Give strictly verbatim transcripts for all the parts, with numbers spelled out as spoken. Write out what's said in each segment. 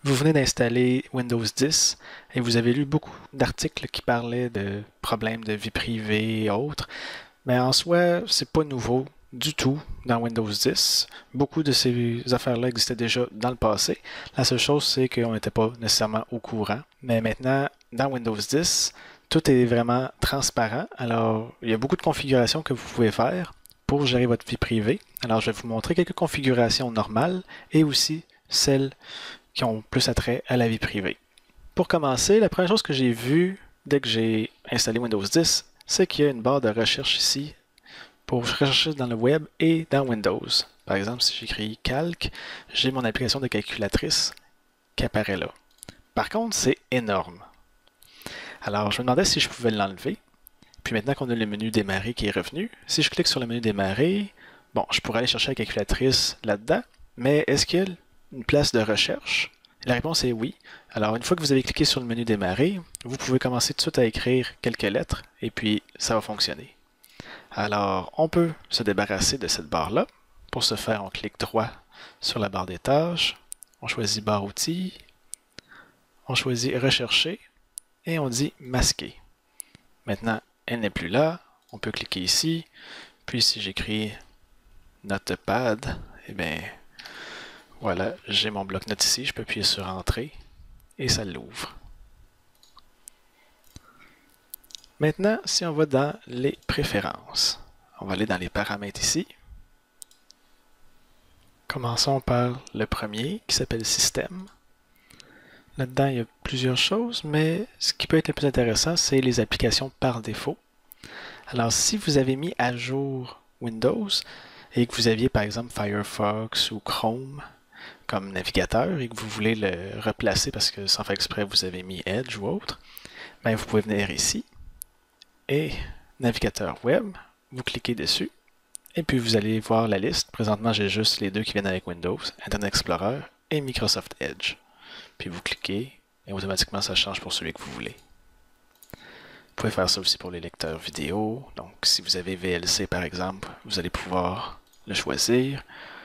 Vous venez d'installer Windows dix et vous avez lu beaucoup d'articles qui parlaient de problèmes de vie privée et autres, mais en soi, c'est pas nouveau du tout dans Windows dix. Beaucoup de ces affaires-là existaient déjà dans le passé. La seule chose, c'est qu'on n'était pas nécessairement au courant. Mais maintenant, dans Windows dix, tout est vraiment transparent. Alors, il y a beaucoup de configurations que vous pouvez faire pour gérer votre vie privée. Alors, je vais vous montrer quelques configurations normales et aussi celles qui ont plus attrait à la vie privée. Pour commencer, la première chose que j'ai vue dès que j'ai installé Windows dix, c'est qu'il y a une barre de recherche ici pour rechercher dans le web et dans Windows. Par exemple, si j'écris calque, j'ai mon application de calculatrice qui apparaît là. Par contre, c'est énorme. Alors, je me demandais si je pouvais l'enlever. Puis maintenant qu'on a le menu démarrer qui est revenu, si je clique sur le menu démarrer, bon, je pourrais aller chercher la calculatrice là-dedans, mais est-ce qu'il y a une place de recherche? La réponse est oui. Alors, une fois que vous avez cliqué sur le menu démarrer, vous pouvez commencer tout de suite à écrire quelques lettres et puis ça va fonctionner. Alors, on peut se débarrasser de cette barre-là. Pour ce faire, on clique droit sur la barre des tâches, on choisit barre outils, on choisit rechercher et on dit masquer. Maintenant, elle n'est plus là, on peut cliquer ici, puis si j'écris Notepad, eh bien, voilà, j'ai mon bloc-notes ici, je peux appuyer sur Entrée et ça l'ouvre. Maintenant, si on va dans les préférences, on va aller dans les paramètres ici. Commençons par le premier qui s'appelle Système. Là-dedans, il y a plusieurs choses, mais ce qui peut être le plus intéressant, c'est les applications par défaut. Alors, si vous avez mis à jour Windows et que vous aviez par exemple Firefox ou Chrome comme navigateur et que vous voulez le replacer parce que sans faire exprès vous avez mis Edge ou autre, bien, vous pouvez venir ici et navigateur web, vous cliquez dessus et puis vous allez voir la liste. Présentement, j'ai juste les deux qui viennent avec Windows, Internet Explorer et Microsoft Edge. Puis vous cliquez et automatiquement ça change pour celui que vous voulez. Vous pouvez faire ça aussi pour les lecteurs vidéo. Donc si vous avez V L C par exemple, vous allez pouvoir le choisir.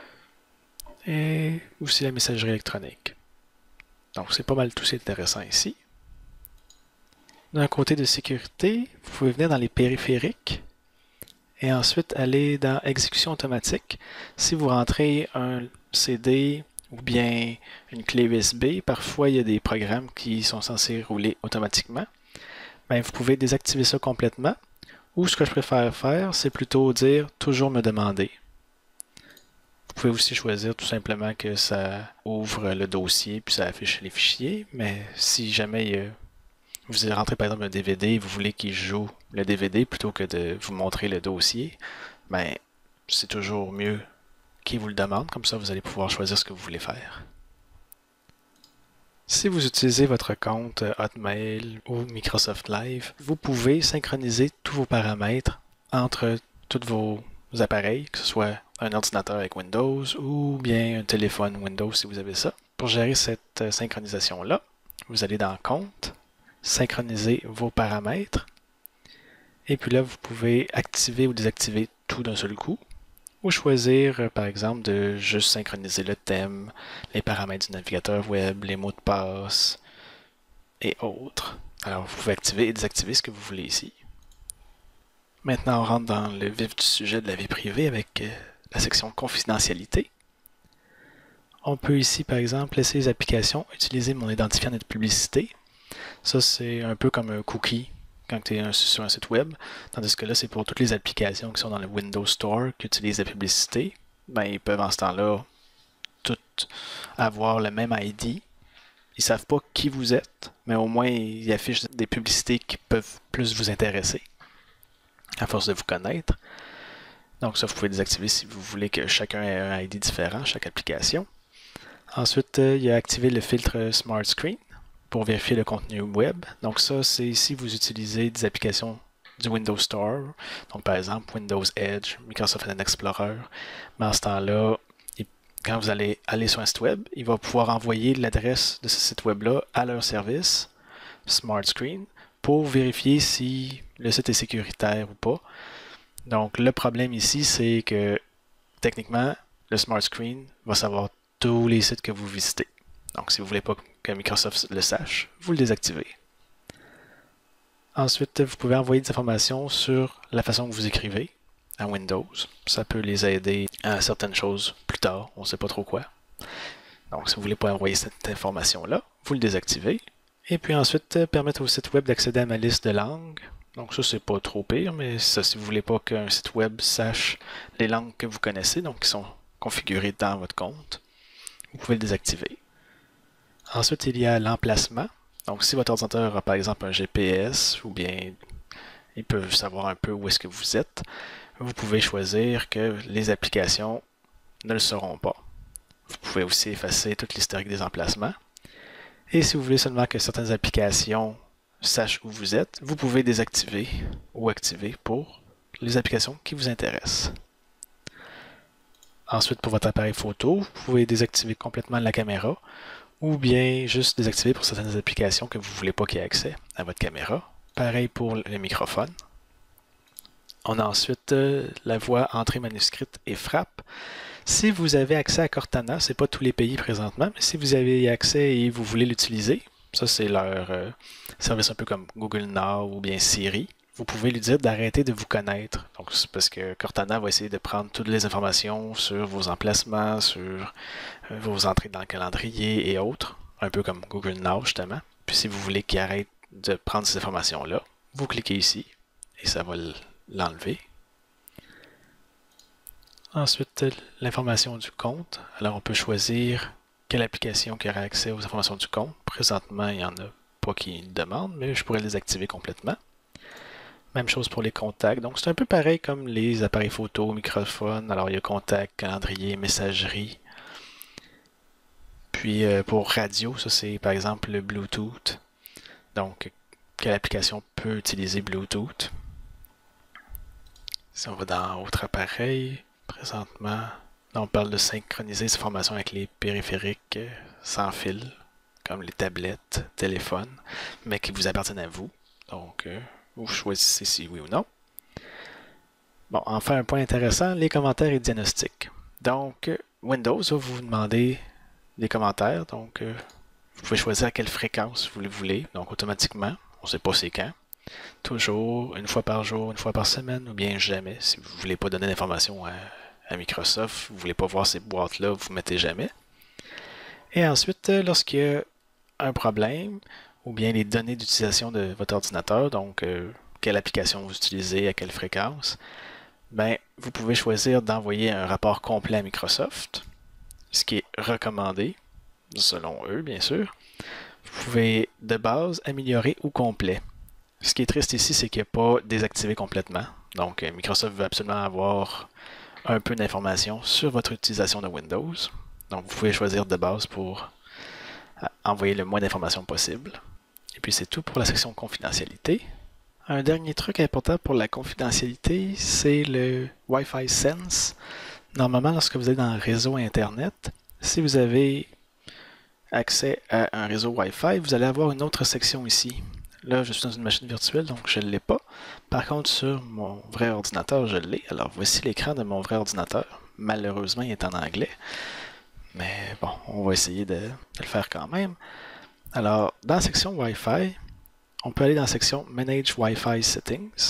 Et aussi la messagerie électronique. Donc c'est pas mal tout ce qui est intéressant ici. D'un côté de sécurité, vous pouvez venir dans les périphériques et ensuite aller dans exécution automatique. Si vous rentrez un C D ou bien une clé U S B, parfois il y a des programmes qui sont censés rouler automatiquement. Bien, vous pouvez désactiver ça complètement. Ou ce que je préfère faire, c'est plutôt dire toujours me demander. Vous pouvez aussi choisir tout simplement que ça ouvre le dossier puis ça affiche les fichiers. Mais si jamais euh, vous rentrez par exemple un D V D et vous voulez qu'il joue le D V D plutôt que de vous montrer le dossier, bien, c'est toujours mieux qu'il vous le demande. Comme ça, vous allez pouvoir choisir ce que vous voulez faire. Si vous utilisez votre compte Hotmail ou Microsoft Live, vous pouvez synchroniser tous vos paramètres entre tous vos appareils, que ce soit un ordinateur avec Windows ou bien un téléphone Windows si vous avez ça. Pour gérer cette synchronisation-là, vous allez dans Compte, synchroniser vos paramètres, et puis là, vous pouvez activer ou désactiver tout d'un seul coup. Ou choisir, par exemple, de juste synchroniser le thème, les paramètres du navigateur web, les mots de passe et autres. Alors, vous pouvez activer et désactiver ce que vous voulez ici. Maintenant, on rentre dans le vif du sujet de la vie privée avec la section confidentialité. On peut ici, par exemple, laisser les applications utiliser mon identifiant de publicité. Ça, c'est un peu comme un cookie quand tu es sur un site web, tandis que là, c'est pour toutes les applications qui sont dans le Windows Store, qui utilisent la publicité, ben, ils peuvent en ce temps-là toutes avoir le même I D. Ils ne savent pas qui vous êtes, mais au moins, ils affichent des publicités qui peuvent plus vous intéresser, à force de vous connaître. Donc ça, vous pouvez désactiver si vous voulez que chacun ait un I D différent, chaque application. Ensuite, il y a activé le filtre Smart Screen pour vérifier le contenu web. Donc ça, c'est si vous utilisez des applications du Windows Store, donc par exemple Windows Edge, Microsoft Internet Explorer, mais en ce temps-là, quand vous allez aller sur un site web, il va pouvoir envoyer l'adresse de ce site web-là à leur service, Smart Screen, pour vérifier si le site est sécuritaire ou pas. Donc le problème ici, c'est que techniquement, le Smart Screen va savoir tous les sites que vous visitez. Donc, si vous ne voulez pas que Microsoft le sache, vous le désactivez. Ensuite, vous pouvez envoyer des informations sur la façon que vous écrivez à Windows. Ça peut les aider à certaines choses plus tard, on ne sait pas trop quoi. Donc, si vous ne voulez pas envoyer cette information-là, vous le désactivez. Et puis ensuite, permettre au site web d'accéder à ma liste de langues. Donc ça, c'est pas trop pire, mais ça, si vous ne voulez pas qu'un site web sache les langues que vous connaissez, donc qui sont configurées dans votre compte, vous pouvez le désactiver. Ensuite, il y a l'emplacement. Donc, si votre ordinateur a par exemple un G P S, ou bien il peut savoir un peu où est-ce que vous êtes, vous pouvez choisir que les applications ne le sauront pas. Vous pouvez aussi effacer toute l'historique des emplacements. Et si vous voulez seulement que certaines applications sachent où vous êtes, vous pouvez désactiver ou activer pour les applications qui vous intéressent. Ensuite, pour votre appareil photo, vous pouvez désactiver complètement la caméra ou bien juste désactiver pour certaines applications que vous ne voulez pas qu'il y ait accès à votre caméra. Pareil pour le microphone. On a ensuite euh, la voix entrée manuscrite et frappe. Si vous avez accès à Cortana, ce n'est pas tous les pays présentement, mais si vous avez accès et vous voulez l'utiliser, ça c'est leur euh, service un peu comme Google Now ou bien Siri, vous pouvez lui dire d'arrêter de vous connaître. Donc c'est parce que Cortana va essayer de prendre toutes les informations sur vos emplacements, sur euh, vos entrées dans le calendrier et autres, un peu comme Google Now justement. Puis si vous voulez qu'il arrête de prendre ces informations-là, vous cliquez ici et ça va l'enlever. Ensuite, l'information du compte. Alors on peut choisir quelle application qui aura accès aux informations du compte. Présentement, il n'y en a pas qui le demandent, mais je pourrais les activer complètement. Même chose pour les contacts. Donc, c'est un peu pareil comme les appareils photo, microphone. Alors, il y a contact, calendrier, messagerie. Puis, euh, pour radio, ça c'est par exemple le Bluetooth. Donc, quelle application peut utiliser Bluetooth? Si on va dans autre appareil, présentement, là, on parle de synchroniser ces formations avec les périphériques sans fil, comme les tablettes, téléphones, mais qui vous appartiennent à vous. Donc, euh, vous choisissez si oui ou non. Bon, enfin, un point intéressant, les commentaires et diagnostics. Donc, Windows va vous demander des commentaires. Donc, euh, vous pouvez choisir à quelle fréquence vous le voulez. Donc, automatiquement, on ne sait pas c'est quand. Toujours, une fois par jour, une fois par semaine, ou bien jamais. Si vous ne voulez pas donner d'informations à, à Microsoft, vous ne voulez pas voir ces boîtes-là, vous ne mettez jamais. Et ensuite, lorsqu'il y a un problème, ou bien les données d'utilisation de votre ordinateur, donc euh, quelle application vous utilisez, à quelle fréquence, ben, vous pouvez choisir d'envoyer un rapport complet à Microsoft, ce qui est recommandé, selon eux, bien sûr. Vous pouvez, de base, améliorer ou complet. Ce qui est triste ici, c'est qu'il n'est pas désactivé complètement. Donc, Microsoft veut absolument avoir un peu d'informations sur votre utilisation de Windows. Donc, vous pouvez choisir de base pour envoyer le moins d'informations possible. Et puis, c'est tout pour la section confidentialité. Un dernier truc important pour la confidentialité, c'est le Wi-Fi Sense. Normalement, lorsque vous êtes dans un réseau Internet, si vous avez accès à un réseau Wi-Fi, vous allez avoir une autre section ici. Là, je suis dans une machine virtuelle, donc je ne l'ai pas. Par contre, sur mon vrai ordinateur, je l'ai. Alors, voici l'écran de mon vrai ordinateur. Malheureusement, il est en anglais. Mais bon, on va essayer de, de le faire quand même. Alors, dans la section Wi-Fi, on peut aller dans la section Manage Wi-Fi Settings.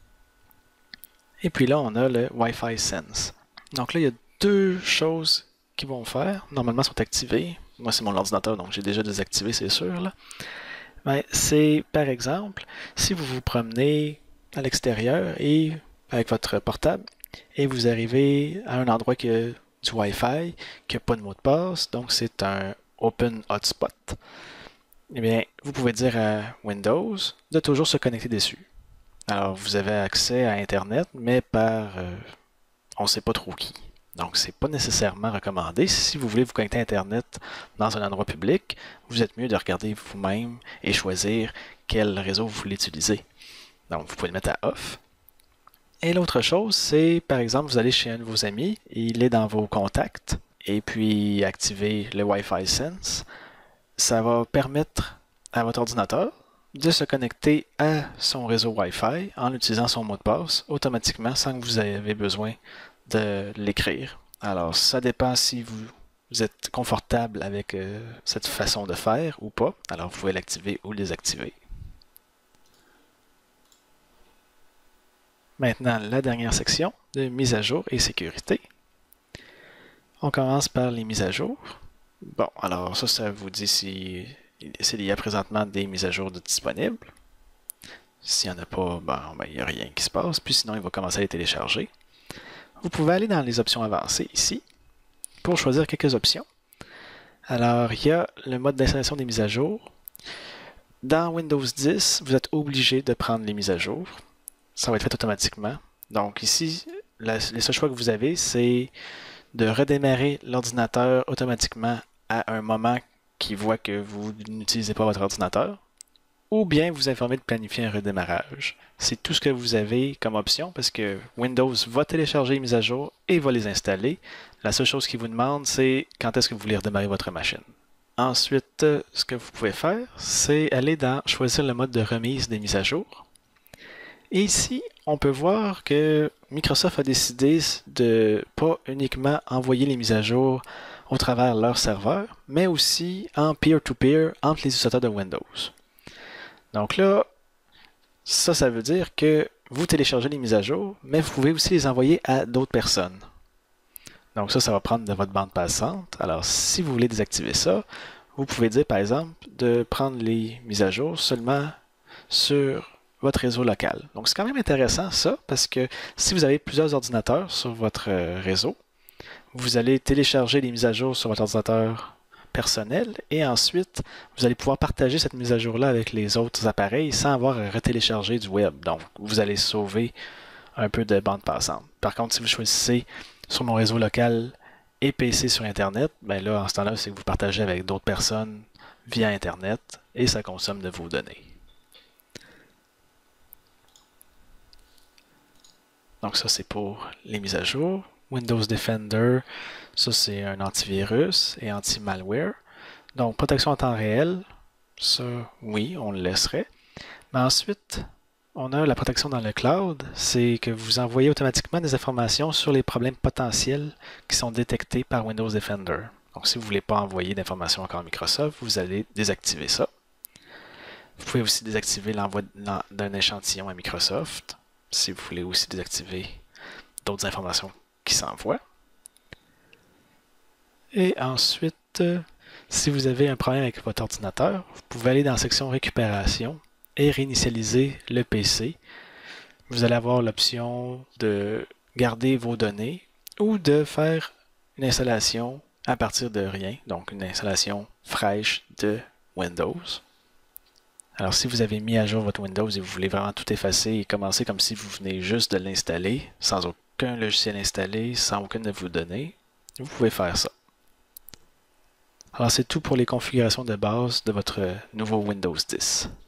Et puis là, on a le Wi-Fi Sense. Donc là, il y a deux choses qui vont faire. Normalement, sont activées. Moi, c'est mon ordinateur, donc j'ai déjà désactivé, c'est sûr. Là. Mais c'est, par exemple, si vous vous promenez à l'extérieur et avec votre portable et vous arrivez à un endroit qui a du Wi-Fi, qui n'a pas de mot de passe, donc c'est un Open Hotspot, eh bien, vous pouvez dire à Windows de toujours se connecter dessus. Alors, vous avez accès à Internet, mais par euh, on ne sait pas trop qui. Donc, ce n'est pas nécessairement recommandé. Si vous voulez vous connecter à Internet dans un endroit public, vous êtes mieux de regarder vous-même et choisir quel réseau vous voulez utiliser. Donc, vous pouvez le mettre à off. Et l'autre chose, c'est, par exemple, vous allez chez un de vos amis, il est dans vos contacts, et puis activer le Wi-Fi Sense. Ça va permettre à votre ordinateur de se connecter à son réseau Wi-Fi en utilisant son mot de passe automatiquement sans que vous ayez besoin de l'écrire. Alors, ça dépend si vous vous êtes confortable avec euh, cette façon de faire ou pas. Alors, vous pouvez l'activer ou le désactiver. Maintenant, la dernière section de mise à jour et sécurité. On commence par les mises à jour. Bon, alors ça, ça vous dit si s'il y a présentement des mises à jour de disponibles. S'il n'y en a pas, ben, ben, il n'y a rien qui se passe. Puis sinon, il va commencer à les télécharger. Vous pouvez aller dans les options avancées ici pour choisir quelques options. Alors, il y a le mode d'installation des mises à jour. Dans Windows dix, vous êtes obligé de prendre les mises à jour. Ça va être fait automatiquement. Donc ici, la, les seuls choix que vous avez, c'est de redémarrer l'ordinateur automatiquement à un moment qui voit que vous n'utilisez pas votre ordinateur, ou bien vous informer de planifier un redémarrage. C'est tout ce que vous avez comme option parce que Windows va télécharger les mises à jour et va les installer. La seule chose qu'il vous demande, c'est quand est-ce que vous voulez redémarrer votre machine. Ensuite, ce que vous pouvez faire, c'est aller dans choisir le mode de remise des mises à jour. Et ici, on peut voir que Microsoft a décidé de pas uniquement envoyer les mises à jour au travers leur serveur, mais aussi en peer-to-peer entre les utilisateurs de Windows. Donc là, ça, ça veut dire que vous téléchargez les mises à jour, mais vous pouvez aussi les envoyer à d'autres personnes. Donc ça, ça va prendre de votre bande passante. Alors, si vous voulez désactiver ça, vous pouvez dire, par exemple, de prendre les mises à jour seulement sur votre réseau local. Donc, c'est quand même intéressant, ça, parce que si vous avez plusieurs ordinateurs sur votre réseau, vous allez télécharger les mises à jour sur votre ordinateur personnel et ensuite, vous allez pouvoir partager cette mise à jour-là avec les autres appareils sans avoir à retélécharger du web. Donc, vous allez sauver un peu de bande passante. Par contre, si vous choisissez sur mon réseau local et P C sur Internet, ben là, en ce temps-là, c'est que vous partagez avec d'autres personnes via Internet et ça consomme de vos données. Donc ça, c'est pour les mises à jour. Windows Defender, ça c'est un antivirus et anti-malware. Donc protection en temps réel, ça oui, on le laisserait. Mais ensuite, on a la protection dans le cloud, c'est que vous envoyez automatiquement des informations sur les problèmes potentiels qui sont détectés par Windows Defender. Donc si vous ne voulez pas envoyer d'informations encore à Microsoft, vous allez désactiver ça. Vous pouvez aussi désactiver l'envoi d'un échantillon à Microsoft, si vous voulez aussi désactiver d'autres informations qui s'envoient. Et ensuite, si vous avez un problème avec votre ordinateur, vous pouvez aller dans la section récupération et réinitialiser le P C. Vous allez avoir l'option de garder vos données ou de faire une installation à partir de rien, donc une installation fraîche de Windows. Alors, si vous avez mis à jour votre Windows et vous voulez vraiment tout effacer et commencer comme si vous venez juste de l'installer, sans aucun logiciel installé, sans aucune de vos données, vous pouvez faire ça. Alors, c'est tout pour les configurations de base de votre nouveau Windows dix.